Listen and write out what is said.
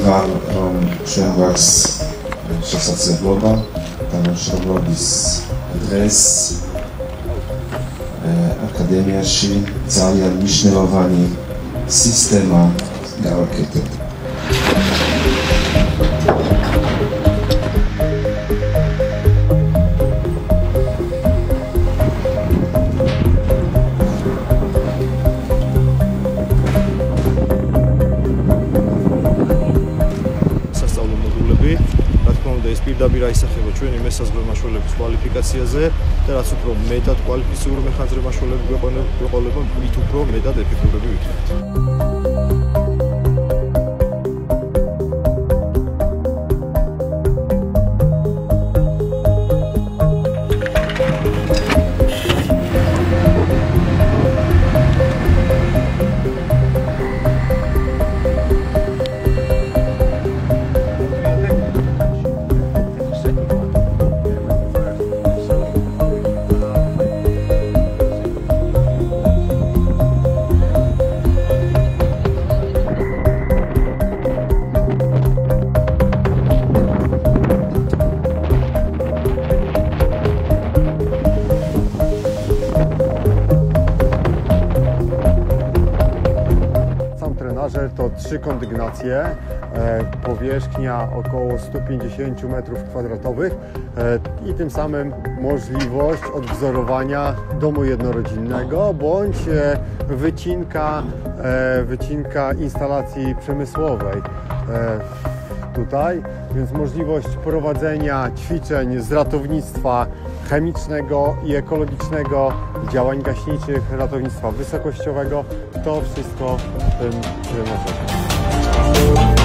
var švengvārs šasats globa, trенажером dres, akademieši, zália myšľovaní, systéma, galakety. პირდაპირ აისახება ჩვენი მესაზღვრე მაშველების კვალიფიკაციაზე და რაც უფრო მეტად კვალიფიციური მეხანძრე მაშველები გვეყოლება, მით უფრო მეტად ეფექტურები ვიქნებთ. To 3 kondygnacje, powierzchnia około 150 m2 i tym samym możliwość odwzorowania domu jednorodzinnego bądź wycinka instalacji przemysłowej tutaj, więc możliwość prowadzenia ćwiczeń z ratownictwa chemicznego i ekologicznego, działań gaśniczych, ratownictwa wysokościowego, to wszystko w tym trenerze.